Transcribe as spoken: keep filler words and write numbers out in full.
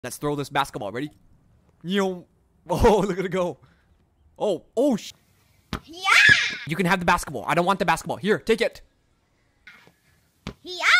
Let's throw this basketball. Ready? Yo. Oh, look at it go. Oh, oh, sh. Yeah. You can have the basketball. I don't want the basketball. Here, take it. Yeah.